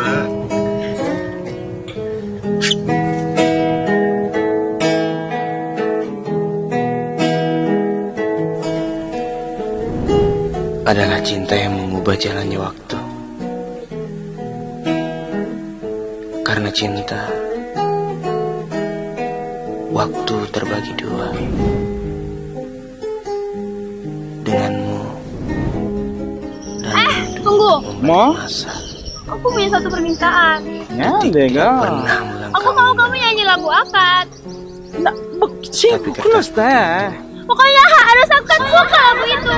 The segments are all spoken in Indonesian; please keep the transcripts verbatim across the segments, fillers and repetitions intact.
adalah cinta yang mengubah jalannya waktu. Karena cinta, waktu terbagi dua. Denganmu dan eh, tunggu. Mau? Aku punya satu permintaan. Ya, Lega. Aku mau kamu nyanyi lagu akad. Nah, begini kelas deh. Pokoknya harus akad suka lagu itu.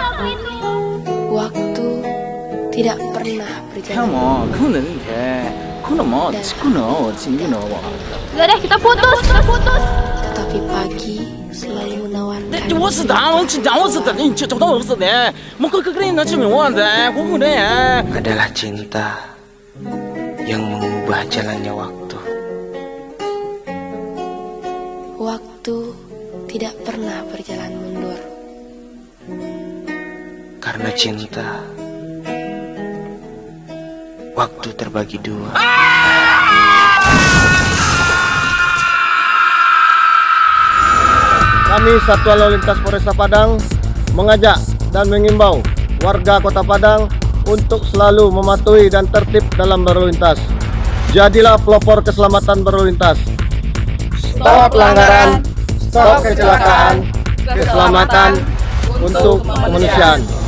Waktu tidak pernah berjalan. Kamu, kamu nanti, kamu mau, kamu cinta mau. Udah deh, kita putus, kita putus. Tetapi pagi selalu menawarkan. Aku sudah, aku sudah, aku sudah, ini cocok banget sudah. Mau ke keren aja mau deh, aku udah ya. Adalah cinta yang mengubah jalannya waktu. Waktu tidak pernah berjalan mundur. Karena cinta, waktu terbagi dua. Kami Satuan Lalu Lintas Polresta Padang mengajak dan mengimbau warga Kota Padang untuk selalu mematuhi dan tertib dalam berlalu lintas. Jadilah pelopor keselamatan berlalu lintas. Stop pelanggaran, stop kecelakaan, keselamatan untuk kemanusiaan.